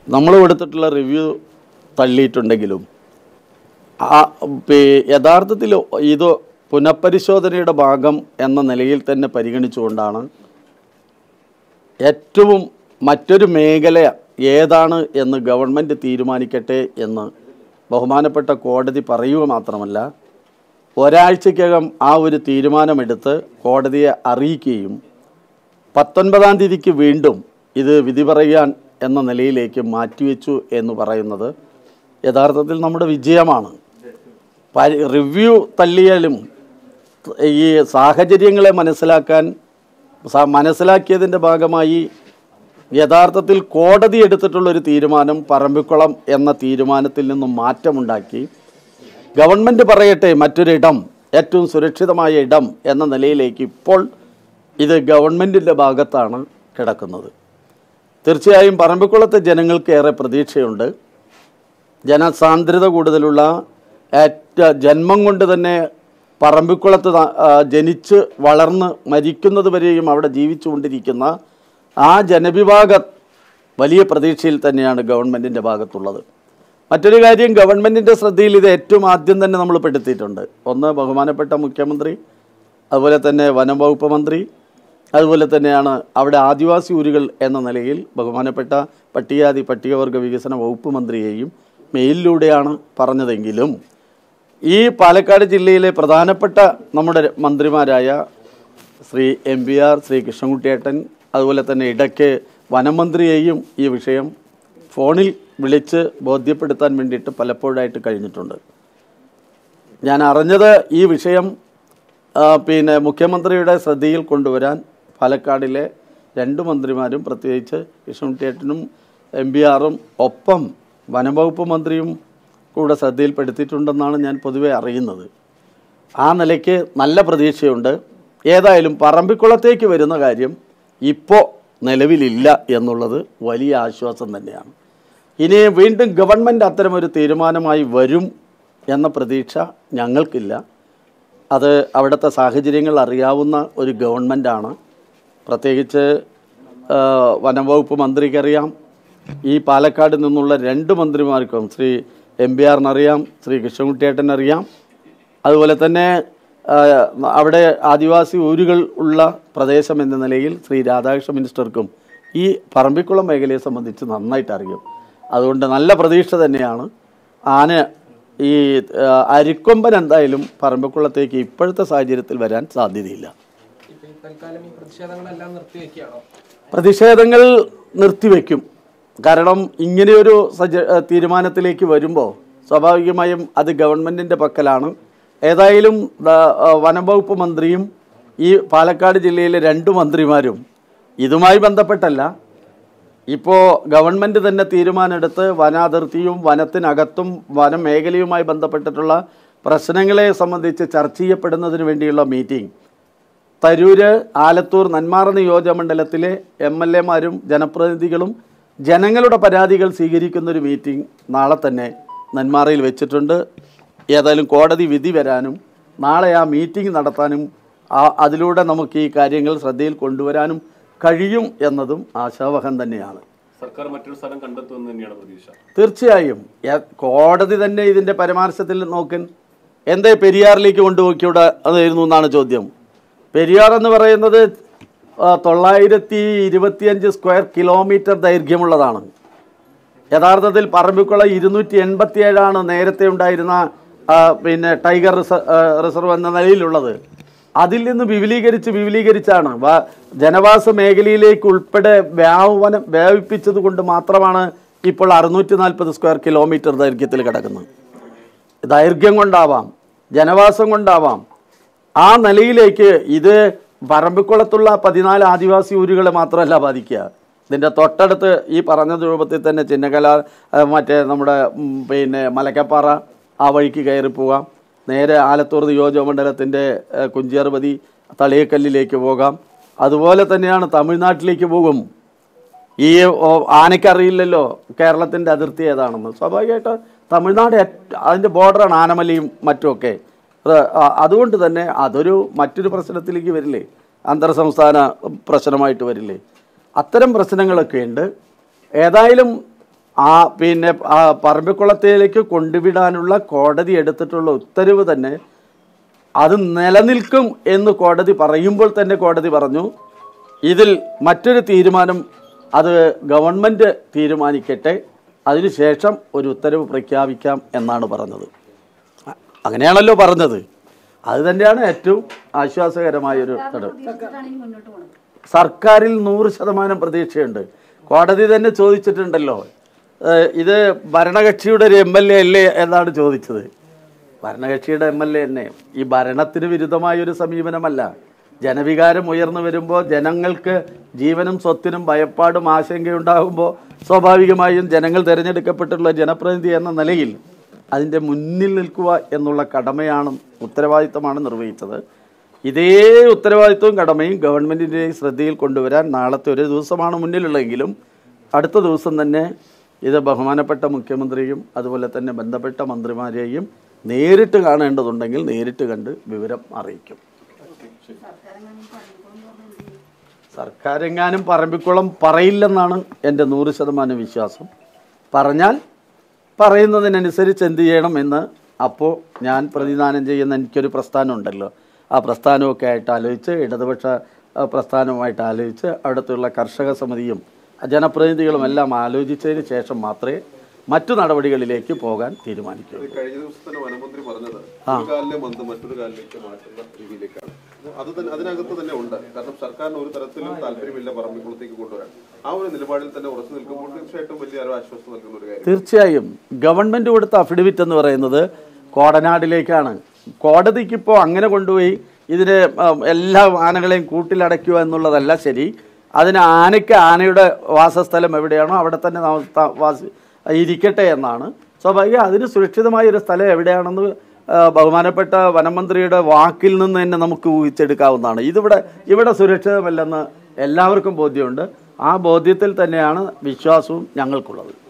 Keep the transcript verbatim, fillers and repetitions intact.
നമ്മൾ കൊടുത്തിട്ടുള്ള റിവ്യൂ തള്ളിയിട്ടുണ്ടെങ്കിലും ആ യഥാർത്ഥത്തിൽ ഇത് പുനഃപരിശോധനയുടെ ഭാഗം എന്ന നിലയിൽ തന്നെ പരിഗണിച്ചുകൊണ്ടാണ് ഏറ്റവും മറ്റൊരു മേഖല ഏതാണ് എന്ന് ഗവൺമെൻറ് തീരുമാനിക്കട്ടെ എന്ന് ബഹുമാനപ്പെട്ട കോടതി പറയുക മാത്രമല്ല ഒരാഴ്ചക്കകം ആ ഒരു തീരുമാനമെടുത്ത് കോടതിയെ അറിയിക്കുകയും പത്തൊൻപതാം തീയതിക്ക് വീണ്ടും ഇത് വിധി പറയാൻ എന്ന നിലയിലേക്ക് മാറ്റിവെച്ചു എന്ന് പറയുന്നത് യഥാർത്ഥത്തിൽ നമ്മുടെ വിജയമാണ്. റിവ്യൂ തള്ളിയാലും ഈ സാഹചര്യങ്ങളെ മനസ്സിലാക്കാൻ മനസ്സിലാക്കിയതിൻ്റെ ഭാഗമായി യഥാർത്ഥത്തിൽ കോടതി എടുത്തിട്ടുള്ളൊരു തീരുമാനം പറമ്പിക്കുളം എന്ന തീരുമാനത്തിൽ നിന്നും മാറ്റമുണ്ടാക്കി ഗവൺമെൻറ് പറയട്ടെ മറ്റൊരിടം ഏറ്റവും സുരക്ഷിതമായ ഇടം എന്ന നിലയിലേക്ക് ഇപ്പോൾ ഇത് ഗവൺമെൻറ്റിൻ്റെ ഭാഗത്താണ് കിടക്കുന്നത്. തീർച്ചയായും പറമ്പിക്കുളത്തെ ജനങ്ങൾക്ക് ഏറെ പ്രതീക്ഷയുണ്ട്. ജനസാന്ദ്രത കൂടുതലുള്ള ഏറ്റ ജന്മം കൊണ്ട് തന്നെ പറമ്പിക്കുളത്ത് ജനിച്ച് വളർന്ന് മരിക്കുന്നത് വരെയും അവിടെ ജീവിച്ചുകൊണ്ടിരിക്കുന്ന ആ ജനവിഭാഗം വലിയ പ്രതീക്ഷയിൽ തന്നെയാണ് ഗവൺമെൻറ്റിൻ്റെ ഭാഗത്തുള്ളത്. മറ്റൊരു കാര്യം ഗവൺമെൻറ്റിൻ്റെ ശ്രദ്ധയിൽ ഇത് ഏറ്റവും ആദ്യം തന്നെ നമ്മൾ പെടുത്തിയിട്ടുണ്ട്. ഒന്ന് ബഹുമാനപ്പെട്ട മുഖ്യമന്ത്രി, അതുപോലെ തന്നെ വനം വകുപ്പ് മന്ത്രി, അതുപോലെ തന്നെയാണ് അവിടെ ആദിവാസി ഊരുകൾ എന്ന നിലയിൽ ബഹുമാനപ്പെട്ട പട്ടികജാതി പട്ടികവർഗ വികസന വകുപ്പ് മന്ത്രിയെയും മെയിലിലൂടെയാണ് പറഞ്ഞതെങ്കിലും ഈ പാലക്കാട് ജില്ലയിലെ പ്രധാനപ്പെട്ട നമ്മുടെ മന്ത്രിമാരായ Shri M P R Shri കൃഷ്ണൻകുട്ടിയേട്ടൻ, അതുപോലെ തന്നെ ഇടയ്ക്ക് വനമന്ത്രിയെയും ഈ വിഷയം ഫോണിൽ വിളിച്ച് ബോധ്യപ്പെടുത്താൻ വേണ്ടിയിട്ട് പലപ്പോഴായിട്ട് കഴിഞ്ഞിട്ടുണ്ട്. ഞാൻ അറിഞ്ഞത് ഈ വിഷയം പിന്നെ മുഖ്യമന്ത്രിയുടെ ശ്രദ്ധയിൽ കൊണ്ടുവരാൻ പാലക്കാടിലെ രണ്ട് മന്ത്രിമാരും പ്രത്യേകിച്ച് കൃഷ്ണൻകുട്ടിയേട്ടനും എം പി ആറും ഒപ്പം വനംവകുപ്പ് മന്ത്രിയും കൂടെ ശ്രദ്ധയിൽപ്പെടുത്തിയിട്ടുണ്ടെന്നാണ് ഞാൻ പൊതുവെ അറിയുന്നത്. ആ നിലയ്ക്ക് നല്ല പ്രതീക്ഷയുണ്ട്. ഏതായാലും പറമ്പിക്കുളത്തേക്ക് വരുന്ന കാര്യം ഇപ്പോൾ നിലവിലില്ല എന്നുള്ളത് വലിയ ആശ്വാസം തന്നെയാണ്. ഇനി വീണ്ടും ഗവൺമെൻറ് അത്തരമൊരു തീരുമാനമായി വരും എന്ന പ്രതീക്ഷ ഞങ്ങൾക്കില്ല. അത് അവിടുത്തെ സാഹചര്യങ്ങൾ അറിയാവുന്ന ഒരു ഗവൺമെൻറ്റാണ്. പ്രത്യേകിച്ച് വനംവകുപ്പ് മന്ത്രിക്കറിയാം, ഈ പാലക്കാട് നിന്നുള്ള രണ്ട് മന്ത്രിമാർക്കും ശ്രീ എം പി ആറിനറിയാം, ശ്രീ കൃഷ്ണൻകുട്ടിയേട്ടനറിയാം, അതുപോലെ തന്നെ അവിടെ ആദിവാസി ഊരുകൾ ഉള്ള പ്രദേശം എന്ന നിലയിൽ ശ്രീ രാധാകൃഷ്ണ മിനിസ്റ്റർക്കും ഈ പറമ്പിക്കുളം മേഖലയെ സംബന്ധിച്ച് നന്നായിട്ട് അറിയും. അതുകൊണ്ട് നല്ല പ്രതീക്ഷ തന്നെയാണ്. ആന ഈ അരിക്കൊമ്പൻ എന്തായാലും പറമ്പിക്കുളത്തേക്ക് ഇപ്പോഴത്തെ സാഹചര്യത്തിൽ വരാൻ സാധ്യതയില്ല. പ്രതിഷേധങ്ങൾ നിർത്തിവെക്കും. കാരണം ഇങ്ങനെയൊരു സജ തീരുമാനത്തിലേക്ക് വരുമ്പോൾ സ്വാഭാവികമായും അത് ഗവൺമെൻറ്റിൻ്റെ പക്കലാണ്. ഏതായാലും വനംവകുപ്പ് മന്ത്രിയും ഈ പാലക്കാട് ജില്ലയിലെ രണ്ട് മന്ത്രിമാരും ഇതുമായി ബന്ധപ്പെട്ടല്ല, ഇപ്പോൾ ഗവൺമെൻറ് തന്നെ തീരുമാനമെടുത്ത് വനാതിർത്തിയും വനത്തിനകത്തും വനമേഖലയുമായി ബന്ധപ്പെട്ടിട്ടുള്ള പ്രശ്നങ്ങളെ സംബന്ധിച്ച് ചർച്ച ചെയ്യപ്പെടുന്നതിന് വേണ്ടിയുള്ള മീറ്റിംഗ് തരൂര്, ആലത്തൂർ, നെന്മാറ നിയോജകമണ്ഡലത്തിലെ എം എൽ എമാരും ജനപ്രതിനിധികളും ജനങ്ങളുടെ പരാതികൾ സ്വീകരിക്കുന്നൊരു മീറ്റിംഗ് നാളെ തന്നെ നെന്മാറയിൽ വെച്ചിട്ടുണ്ട്. ഏതായാലും കോടതി വിധി വരാനും നാളെ ആ മീറ്റിംഗ് നടത്താനും ആ അതിലൂടെ നമുക്ക് ഈ കാര്യങ്ങൾ ശ്രദ്ധയിൽ കൊണ്ടുവരാനും കഴിയും എന്നതും ആശാവഹം തന്നെയാണ്. സർക്കാർ മറ്റൊരു സ്ഥലം കണ്ടെത്തുമെന്ന് തന്നെയാണ് പ്രതീക്ഷ. തീർച്ചയായും കോടതി തന്നെ ഇതിൻ്റെ പരാമർശത്തിൽ നോക്കൻ എന്തേ പെരിയാറിലേക്ക് കൊണ്ടുപോയിക്കൂടെ അതായിരുന്നു എന്നാണ് ചോദ്യം. പെരിയാർ എന്ന് പറയുന്നത് തൊള്ളായിരത്തി ഇരുപത്തിയഞ്ച് സ്ക്വയർ കിലോമീറ്റർ ദൈർഘ്യമുള്ളതാണ്. യഥാർത്ഥത്തിൽ പറമ്പിക്കുളം ഇരുന്നൂറ്റി എൺപത്തി ഏഴാണ് നേരത്തെ ഉണ്ടായിരുന്ന പിന്നെ ടൈഗർ റിസർവ് എന്ന നിലയിലുള്ളത്. അതിൽ നിന്ന് വിപുലീകരിച്ച് വിപുലീകരിച്ചാണ് ജനവാസ മേഖലയിലേക്ക് ഉൾപ്പെടെ വ്യാപനം വ്യാപിപ്പിച്ചത് കൊണ്ട് മാത്രമാണ് ഇപ്പോൾ അറുന്നൂറ്റി നാൽപ്പത് സ്ക്വയർ കിലോമീറ്റർ ദൈർഘ്യത്തിൽ കിടക്കുന്നത്. ദൈർഘ്യം കൊണ്ടാവാം, ജനവാസം കൊണ്ടാവാം. ആ നിലയിലേക്ക് ഇത് പറമ്പിക്കുളത്തുള്ള പതിനാല് ആദിവാസി ഊരുകളെ മാത്രമല്ല ബാധിക്കുക. ഇതിൻ്റെ തൊട്ടടുത്ത് ഈ പറഞ്ഞ രൂപത്തിൽ തന്നെ ചിന്നകല, മറ്റേ നമ്മുടെ പിന്നെ മലക്കപ്പാറ, ആ വഴിക്ക് കയറി പോകാം. നേരെ ആലത്തൂർ നിയോജകമണ്ഡലത്തിൻ്റെ കുഞ്ചേർപതി, തളിയക്കല്ലിലേക്ക് പോകാം. അതുപോലെ തന്നെയാണ് തമിഴ്നാട്ടിലേക്ക് പോകും. ഈ ആനയ്ക്കറിയില്ലല്ലോ കേരളത്തിൻ്റെ അതിർത്തി ഏതാണെന്ന്. സ്വാഭാവികമായിട്ട് തമിഴ്നാട് അതിൻ്റെ ബോർഡറാണ് ആനമലയും മറ്റുമൊക്കെ. അതുകൊണ്ട് തന്നെ അതൊരു മറ്റൊരു പ്രശ്നത്തിലേക്ക് വരില്ലേ, അന്തർ സംസ്ഥാന പ്രശ്നമായിട്ട് വരില്ലേ. അത്തരം പ്രശ്നങ്ങളൊക്കെ ഉണ്ട്. ഏതായാലും ആ പിന്നെ ആ പറമ്പിക്കുളത്തേലേക്ക് കൊണ്ടുവിടാനുള്ള കോടതി എടുത്തിട്ടുള്ള ഉത്തരവ് തന്നെ അത് നിലനിൽക്കും എന്ന് കോടതി പറയുമ്പോൾ തന്നെ കോടതി പറഞ്ഞു ഇതിൽ മറ്റൊരു തീരുമാനം അത് ഗവൺമെൻറ് തീരുമാനിക്കട്ടെ, അതിനുശേഷം ഒരു ഉത്തരവ് പ്രഖ്യാപിക്കാം എന്നാണ് പറഞ്ഞത്. അങ്ങനെയാണല്ലോ പറഞ്ഞത്. അത് തന്നെയാണ് ഏറ്റവും ആശ്വാസകരമായൊരു ഘടകം. സർക്കാരിൽ നൂറ് ശതമാനം പ്രതീക്ഷയുണ്ട്. കോടതി തന്നെ ചോദിച്ചിട്ടുണ്ടല്ലോ, ഇത് ഭരണകക്ഷിയുടെ ഒരു എം എൽ എ അല്ലേ എന്നാണ് ചോദിച്ചത്. ഭരണകക്ഷിയുടെ എം എൽ എ തന്നെ. ഈ ഭരണത്തിന് വിരുദ്ധമായൊരു സമീപനമല്ല. ജനവികാരം ഉയർന്നു വരുമ്പോൾ ജനങ്ങൾക്ക് ജീവനും സ്വത്തിനും ഭയപ്പാടും ആശങ്കയുണ്ടാകുമ്പോൾ സ്വാഭാവികമായും ജനങ്ങൾ തിരഞ്ഞെടുക്കപ്പെട്ടുള്ള ജനപ്രതിനിധി എന്ന നിലയിൽ അതിൻ്റെ മുന്നിൽ നിൽക്കുക എന്നുള്ള കടമയാണ്, ഉത്തരവാദിത്തമാണ് നിർവഹിച്ചത്. ഇതേ ഉത്തരവാദിത്വവും കടമയും ഗവൺമെൻറ്റിൻ്റെ ശ്രദ്ധയിൽ കൊണ്ടുവരാൻ നാളത്തെ ഒരു ദിവസമാണ് മുന്നിലുള്ളതെങ്കിലും അടുത്ത ദിവസം തന്നെ ഇത് ബഹുമാനപ്പെട്ട മുഖ്യമന്ത്രിയും അതുപോലെ തന്നെ ബന്ധപ്പെട്ട മന്ത്രിമാരെയും നേരിട്ട് കാണേണ്ടതുണ്ടെങ്കിൽ നേരിട്ട് കണ്ട് വിവരം അറിയിക്കും. സർക്കാരെങ്ങാനും പറമ്പിക്കുളം പറയില്ലെന്നാണ് എൻ്റെ നൂറ് ശതമാനം വിശ്വാസം. പറഞ്ഞാൽ പറയുന്നതിനനുസരിച്ച് എന്ത് ചെയ്യണം എന്ന് അപ്പോൾ ഞാൻ പ്രതിദാനം ചെയ്യുന്ന എനിക്കൊരു പ്രസ്ഥാനം ഉണ്ടല്ലോ, ആ പ്രസ്ഥാനമൊക്കെ ആയിട്ട് ആലോചിച്ച് ഇടതുപക്ഷ പ്രസ്ഥാനവുമായിട്ട് ആലോചിച്ച് അവിടുത്തെ കർഷക സമിതിയും ജനപ്രതിനിധികളും എല്ലാം ആലോചിച്ചതിന് ശേഷം മാത്രമേ മറ്റു നടപടികളിലേക്ക് പോകാൻ തീരുമാനിക്കൂ. കഴിഞ്ഞ ദിവസം തന്നെ വനമന്ത്രി പറഞ്ഞത് ഒരു കാലിലെ മന്ത് മറ്റൊരു കാലിലേക്ക് മാറ്റുന്ന രീതിയിലേക്കാണ്. അത് തന്നെ അതിനകത്ത് തന്നെ ഉണ്ട്. കാരണം സർക്കാരിന് ഒരു തരത്തിലും താല്പര്യമില്ല പറമ്പിക്കുളത്തേക്ക് കൊണ്ടുവരാൻ. ആ ഒരു നിലപാടിൽ തന്നെ ഉറച്ചു നിൽക്കുമ്പോൾ തീർച്ചയായിട്ടും വലിയ ആശ്വാസം നൽകുന്ന ഒരു കാര്യം. തീർച്ചയായും ഗവൺമെൻറ് കൊടുത്ത അഫിഡവിറ്റ് എന്ന് പറയുന്നത് കോടനാടിലേക്കാണ്. കോടതിക്കിപ്പോൾ അങ്ങനെ കൊണ്ടുപോയി ഇതിന് എല്ലാ ആനകളെയും കൂട്ടിലടയ്ക്കുക എന്നുള്ളതല്ല ശരി. അതിന് ആനയ്ക്ക് ആനയുടെ വാസസ്ഥലം എവിടെയാണോ അവിടെ തന്നെ വാസി ഇരിക്കട്ടെ എന്നാണ് സ്വാഭാവികം. അതിന് സുരക്ഷിതമായൊരു സ്ഥലം എവിടെയാണെന്ന് ബഹുമാനപ്പെട്ട വനമന്ത്രിയുടെ വാക്കിൽ നിന്ന് തന്നെ നമുക്ക് ഊഹിച്ചെടുക്കാവുന്നതാണ്. ഇതിവിടെ ഇവിടെ സുരക്ഷിതമല്ലെന്ന് എല്ലാവർക്കും ബോധ്യമുണ്ട്. ആ ബോധ്യത്തിൽ തന്നെയാണ് വിശ്വാസവും ഞങ്ങൾക്കുള്ളത്.